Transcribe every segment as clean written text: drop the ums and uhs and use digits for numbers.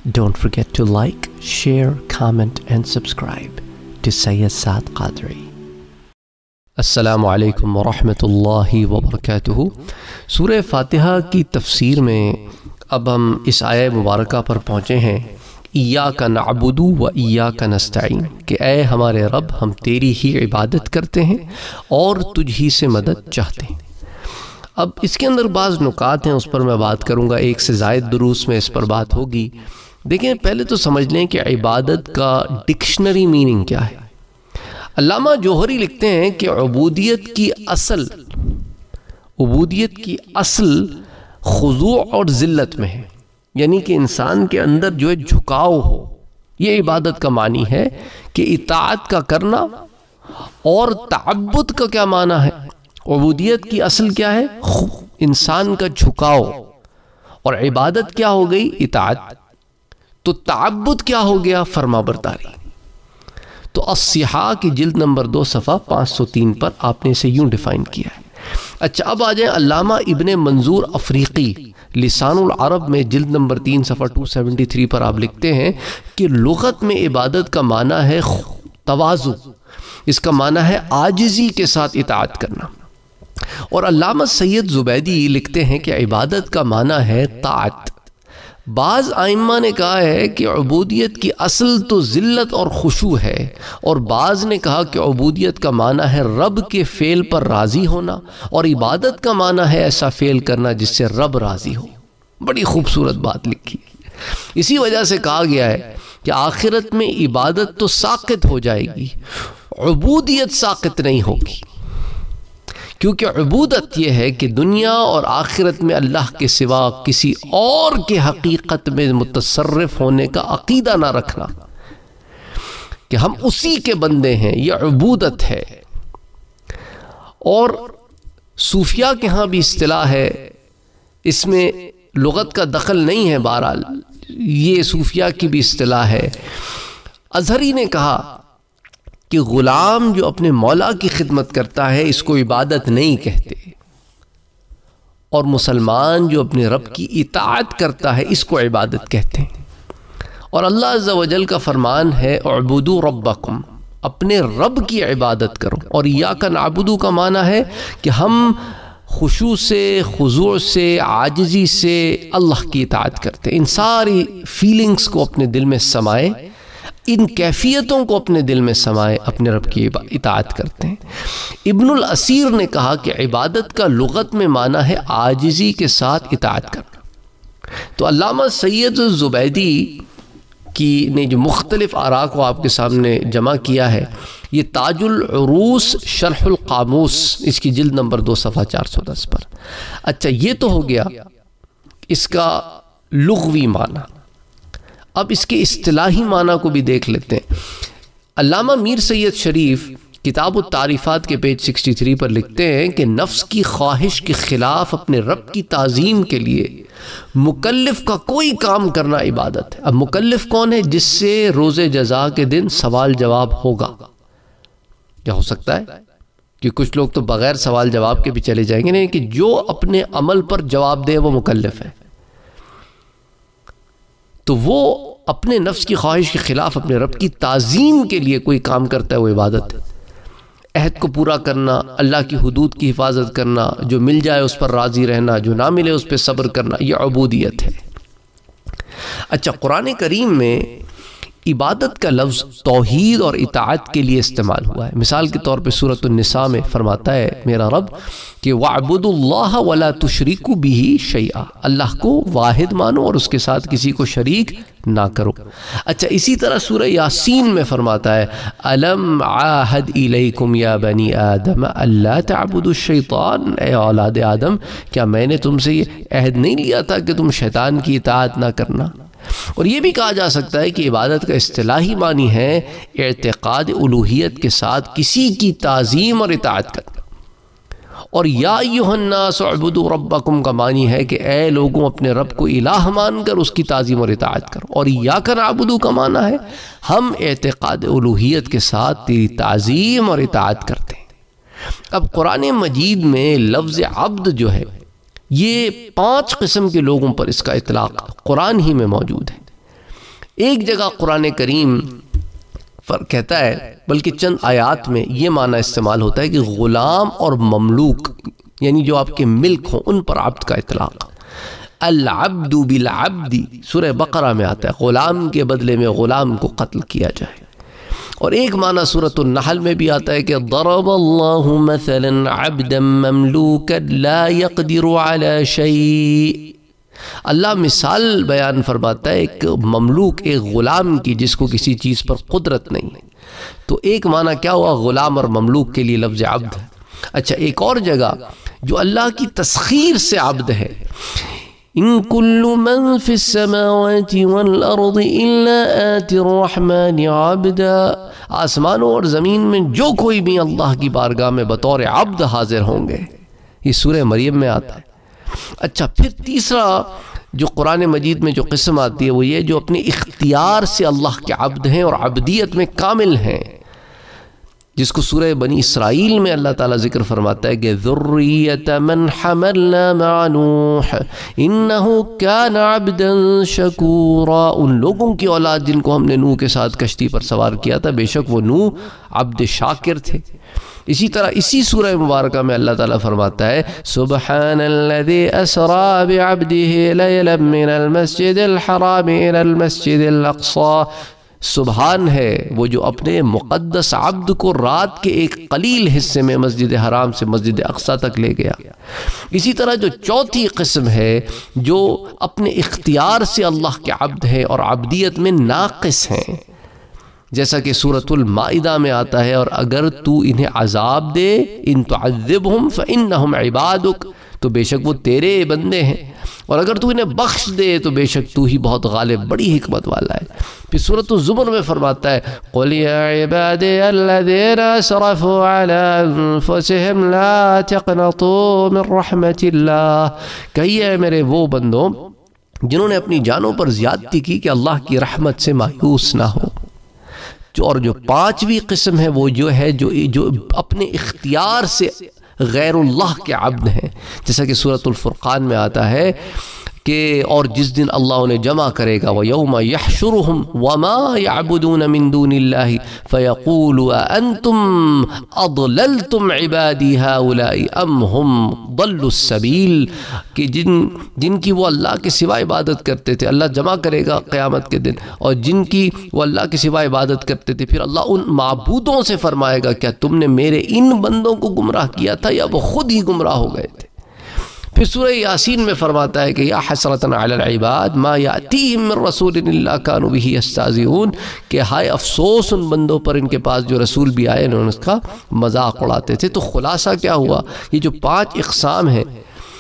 Don't forget to like, share, comment and subscribe to Sayyid Saad Qadri. السلام علیکم ورحمۃ اللہ وبرکاتہ۔ سورہ فاتحہ کی تفسیر میں اب ہم اس آیہ مبارکہ پر پہنچے ہیں، ایاک نعبد و ایاک نستعین، کہ اے ہمارے رب ہم تیری ہی عبادت کرتے ہیں اور تجھ ہی سے مدد چاہتے ہیں۔ اب اس کے اندر بعض نکات ہیں، اس پر میں بات کروں گا، ایک سے زائد دروس میں اس پر بات ہوگی۔ دیکھیں، پہلے تو سمجھ لیں کہ عبادت کا ڈکشنری میننگ کیا ہے۔ علامہ جوہری لکھتے ہیں کہ عبودیت کی اصل خضوع اور ذلت میں ہے، یعنی کہ انسان کے اندر جو ہے جھکاؤ ہو، یہ عبادت کا معنی ہے کہ اطاعت کا کرنا۔ اور تعبد کا کیا معنی ہے؟ عبودیت کی اصل کیا ہے؟ انسان کا جھکاؤ، اور عبادت کیا ہو گئی؟ اطاعت۔ تو تعبد کیا ہو گیا؟ فرما برداری۔ تو الصحاح کی جلد نمبر 2 صفحہ 503 پر آپ نے اسے یوں ڈیفائن کیا ہے۔ اچھا، اب آ جائیں علامہ ابن منظور افریقی لسان العرب میں جلد نمبر 3 صفحہ 273 پر آپ لکھتے ہیں کہ لغت میں عبادت کا معنی ہے تواضع، اس کا معنی ہے عاجزی کے ساتھ اطاعت کرنا۔ اور علامہ سید زبیدی لکھتے ہیں کہ عبادت کا معنی ہے طاعت۔ بعض ائمہ نے کہا ہے کہ عبودیت کی اصل تو ذلت اور خشوع ہے، اور بعض نے کہا کہ عبودیت کا معنی ہے رب کے فعل پر راضی ہونا، اور عبادت کا معنی ہے ایسا فعل کرنا جس سے رب راضی ہو۔ بڑی خوبصورت بات لکھی ہے۔ اسی وجہ سے کہا گیا ہے کہ آخرت میں عبادت تو ساقط ہو جائے گی، عبودیت ساقط نہیں ہوگی، کیونکہ عبودت یہ ہے کہ دنیا اور آخرت میں اللہ کے سوا کسی اور کے حقیقت میں متصرف ہونے کا عقیدہ نہ رکھنا، کہ ہم اسی کے بندے ہیں، یہ عبودت ہے۔ اور صوفیاء کے ہاں بھی اصطلاح ہے، اس میں لغت کا دخل نہیں ہے، بہرحال یہ صوفیاء کی بھی اصطلاح ہے۔ ازہری نے کہا کہ غلام جو اپنے مولا کی خدمت کرتا ہے اس کو عبادت نہیں کہتے، اور مسلمان جو اپنے رب کی اطاعت کرتا ہے اس کو عبادت کہتے ہیں۔ اور اللہ عز و جل کا فرمان ہے اعبدوا ربکم، اپنے رب کی عبادت کرو۔ اور ایاک نعبد کا معنی ہے کہ ہم خشوع سے، خضوع سے، عاجزی سے اللہ کی اطاعت کرتے ہیں۔ ان ساری فیلنگز کو اپنے دل میں سمائے، ان کیفیتوں کو اپنے دل میں سمائے، اپنے رب کی اطاعت کرتے ہیں۔ ابن الاسیر نے کہا کہ عبادت کا لغت میں معنی ہے عاجزی کے ساتھ اطاعت کرنا۔ تو علامہ سید زبیدی کی نے جو مختلف آراء کو آپ کے سامنے جمع کیا ہے، یہ تاج العروس شرح القاموس اس کی جلد نمبر 2 صفحہ 410 پر۔ اچھا، یہ تو ہو گیا اس کا لغوی معنی۔ اب اس کے اصطلاحی معنی کو بھی دیکھ لیتے ہیں۔ علامہ میر سید شریف کتاب التعریفات کے پیج 63 پر لکھتے ہیں کہ نفس کی خواہش کے خلاف اپنے رب کی تعظیم کے لیے مکلف کا کوئی کام کرنا عبادت ہے۔ اب مکلف کون ہے؟ جس سے روز جزا کے دن سوال جواب ہوگا۔ کیا ہو سکتا ہے کہ کچھ لوگ تو بغیر سوال جواب کے بھی چلے جائیں گے، نہیں، کہ جو اپنے عمل پر جواب دے وہ مکلف ہے۔ تو وہ اپنے نفس کی خواہش کے خلاف اپنے رب کی تعظیم کے لیے کوئی کام کرتا ہے، وہ عبادت ہے۔ عہد کو پورا کرنا، اللہ کی حدود کی حفاظت کرنا، جو مل جائے اس پر راضی رہنا، جو نہ ملے اس پہ صبر کرنا، یہ عبودیت ہے۔ اچھا، قرآن کریم میں عبادت کا لفظ توحید اور اطاعت کے لیے استعمال ہوا ہے۔ مثال کے طور پہ سورۃ النساء میں فرماتا ہے میرا رب کہ وَاعْبُدُوا اللَّهَ وَلَا تُشْرِكُوا بِهِ شَيْئًا، اللہ کو واحد مانو اور اس کے ساتھ کسی کو شریک نہ کرو۔ اچھا، اسی طرح سورہ یاسین میں فرماتا ہے أَلَمْ عَاهَدْ إِلَيْكُمْ يَا بَنِي آدَمَ أَلَّا تَعْبُدُوا الشَّيْطَانَ، اے اولاد آدم کیا میں نے تم سے یہ عہد نہیں لیا تھا کہ تم شیطان کی اطاعت نہ کرنا؟ اور یہ بھی کہا جا سکتا ہے کہ عبادت کا اصطلاحی معنی ہے اعتقاد الوہیت کے ساتھ کسی کی تعظیم اور اطاعت کرنا۔ اور یا ایھا الناس اعبدوا ربکم کا معنی ہے کہ اے لوگوں اپنے رب کو الہ مان کر اس کی تعظیم اور اطاعت کرو۔ اور ایاک نعبد کا معنی ہے ہم اعتقاد الوہیت کے ساتھ تیری تعظیم اور اطاعت کرتے ہیں۔ اب قرآن مجید میں لفظ عبد جو ہے یہ 5 قسم کے لوگوں پر اس کا اطلاق قرآن ہی میں موجود ہے۔ ایک جگہ قرآن کریم کہتا ہے، بلکہ چند آیات میں یہ معنی استعمال ہوتا ہے کہ غلام اور مملوک، یعنی جو آپ کے ملک ہوں، ان پر عبد کا اطلاق۔ العبد بالعبد سورہ بقرہ میں آتا ہے، غلام کے بدلے میں غلام کو قتل کیا جائے۔ اور ایک معنی سورۃ النحل میں بھی آتا ہے کہ ضرب اللہ مثلا عبدا مملوکا لا يقدر على شيء، اللہ مثال بیان فرماتا ہے ایک مملوک، ایک غلام کی جس کو کسی چیز پر قدرت نہیں۔ تو ایک معنی کیا ہوا غلام اور مملوک کے لیے لفظ عبد ہے۔ اچھا، ایک اور جگہ جو اللہ کی تسخیر سے عبد ہے، ان کل من فی السماوات والارض الا آتی الرحمن عبدا، آسمانوں اور زمین میں جو کوئی بھی اللہ کی بارگاہ میں بطور عبد حاضر ہوں گے، یہ سورہ مریم میں آتا ہے۔ اچھا، پھر تیسرا جو قرآن مجید میں جو قسم آتی ہے وہ یہ جو اپنے اختیار سے اللہ کے عبد ہیں اور عبدیت میں کامل ہیں، جس کو سورہ بنی اسرائیل میں اللہ تعالیٰ ذکر فرماتا ہے کہ ذریۃ من حملنا مع نوح انہ کان عبدا شکورا، ان لوگوں کی اولاد جن کو ہم نے نوح کے ساتھ کشتی پر سوار کیا تھا، بے شک وہ نوح عبد شاکر تھے۔ اسی طرح اسی سورہ مبارکہ میں اللہ تعالیٰ فرماتا ہے سبحان الذی اسری بعبدہ لیلا من المسجد الحرام الى المسجد الاقصی، سبحان ہے وہ جو اپنے مقدس عبد کو رات کے ایک قلیل حصے میں مسجد حرام سے مسجد اقصی تک لے گیا۔ اسی طرح جو چوتھی قسم ہے جو اپنے اختیار سے اللہ کے عبد ہے اور عبدیت میں ناقص ہیں، جیسا کہ سورۃ المائدہ میں آتا ہے، اور اگر تو انہیں عذاب دے ان تعذبہم فإنہم عبادک، تو بے شک وہ تیرے بندے ہیں، اور اگر تو انہیں بخش دے تو بے شک تو ہی بہت غالب بڑی حکمت والا ہے۔ پھر سورۃ الزمر میں فرماتا ہے قُلْ يَا عِبَادِيَ الَّذِينَ أَسْرَفُوا عَلَىٰ أَنفُسِهِمْ لَا تَقْنَطُوا مِن رَحْمَةِ اللَّهِ، کہیے میرے وہ بندوں جنہوں نے اپنی جانوں پر زیادتی کی کہ اللہ کی رحمت سے مایوس نہ ہو۔ اور جو پانچویں قسم ہے وہ جو ہے جو اپنے اختیار سے غیر اللہ کے عبد ہیں، جیسا کہ سورۃ الفرقان میں آتا ہے کہ اور جس دن اللہ انہیں جمع کرے گا وَيَوْمَ يَحْشُرُهُمْ وَمَا يَعْبُدُونَ مِن دُونِ اللَّهِ فَيَقُولُ أَأَنْتُمْ أَضْلَلْتُمْ عِبَادِي هَؤُلَاءِ أَمْ هُمْ ضَلُّوا السَّبِيلِ، کہ جن کی وہ اللہ کے سوا عبادت کرتے تھے، اللہ جمع کرے گا قیامت کے دن، اور جن کی وہ اللہ کے سوا عبادت کرتے تھے، پھر اللہ ان معبودوں سے فرمائے گا کیا تم نے میرے ان بندوں کو گمراہ کیا تھا یا وہ خود ہی گمراہ ہو گئے تھے۔ پھر سورہ یاسین میں فرماتا ہے کہ یا حسرۃ علی العباد ما یاتیہم من رسول الا کانوا بہ یستہزئون، کہ ہائے افسوس ان بندوں پر ان کے پاس جو رسول بھی آئے انہوں نے اس کا مذاق اڑاتے تھے۔ تو خلاصہ کیا ہوا، یہ جو پانچ اقسام ہیں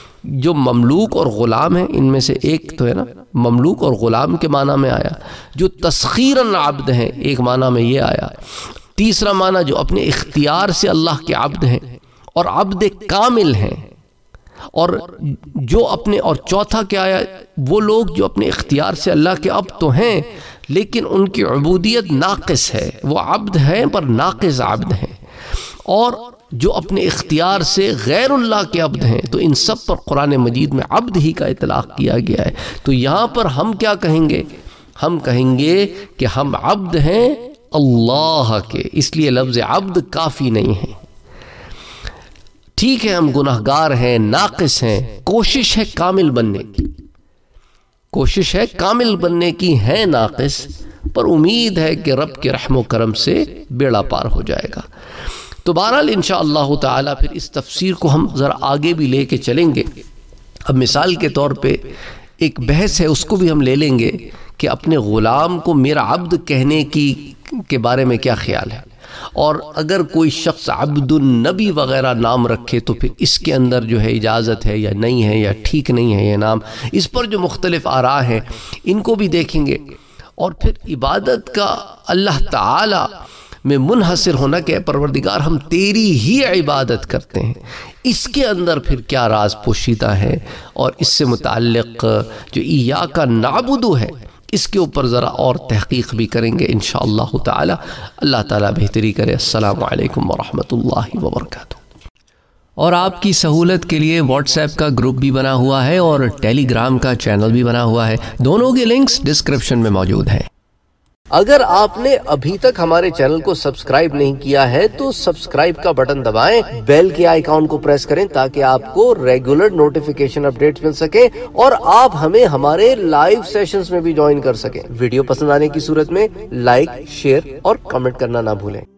جو مملوک اور غلام ہیں، ان میں سے ایک تو ہے نا مملوک اور غلام کے معنی میں آیا، جو تسخیراً عبد ہیں ایک معنی میں یہ آیا، تیسرا معنی جو اپنے اختیار سے اللہ کے عبد ہیں اور عبد کامل ہیں، اور جو اپنے اور چوتھا کیا آیا، وہ لوگ جو اپنے اختیار سے اللہ کے عبد تو ہیں لیکن ان کی عبودیت ناقص ہے، وہ عبد ہیں پر ناقص عبد ہیں، اور جو اپنے اختیار سے غیر اللہ کے عبد ہیں، تو ان سب پر قرآن مجید میں عبد ہی کا اطلاق کیا گیا ہے۔ تو یہاں پر ہم کیا کہیں گے، ہم کہیں گے کہ ہم عبد ہیں اللہ کے، اس لیے لفظ عبد کافی نہیں ہے۔ ٹھیک ہے ہم گناہگار ہیں، ناقص ہیں، کوشش ہے کامل بننے کی، کوشش ہے کامل بننے کی، ہے ناقص، پر امید ہے کہ رب کے رحم و کرم سے بیڑا پار ہو جائے گا۔ تو بہرحال انشاءاللہ تعالی پھر اس تفسیر کو ہم ذرا آگے بھی لے کے چلیں گے۔ اب مثال کے طور پہ ایک بحث ہے، اس کو بھی ہم لے لیں گے کہ اپنے غلام کو میرا عبد کہنے کے بارے میں کیا خیال ہے، اور اگر کوئی شخص عبد النبی وغیرہ نام رکھے تو پھر اس کے اندر جو ہے اجازت ہے یا نہیں ہے یا ٹھیک نہیں ہے یہ نام، اس پر جو مختلف آراء ہیں ان کو بھی دیکھیں گے۔ اور پھر عبادت کا اللہ تعالی میں منحصر ہونا کہ اے پروردگار ہم تیری ہی عبادت کرتے ہیں، اس کے اندر پھر کیا راز پوشیدہ ہے، اور اس سے متعلق جو ایاک نعبد ہے اس کے اوپر ذرا اور تحقیق بھی کریں گے انشاءاللہ تعالی۔ اللہ تعالی بہتری کرے۔ السلام علیکم ورحمۃ اللہ وبرکاتہ۔ اور آپ کی سہولت کے لیے واٹس ایپ کا گروپ بھی بنا ہوا ہے اور ٹیلی گرام کا چینل بھی بنا ہوا ہے، دونوں کے لنکس ڈسکرپشن میں موجود ہیں۔ اگر آپ نے ابھی تک ہمارے چینل کو سبسکرائب نہیں کیا ہے تو سبسکرائب کا بٹن دبائیں، بیل کے آئیکن کو پریس کریں تاکہ آپ کو ریگولر نوٹیفیکیشن اپڈیٹس مل سکیں اور آپ ہمیں ہمارے لائیو سیشنز میں بھی جوائن کر سکیں۔ ویڈیو پسند آنے کی صورت میں لائک، شیئر اور کمنٹ کرنا نہ بھولیں۔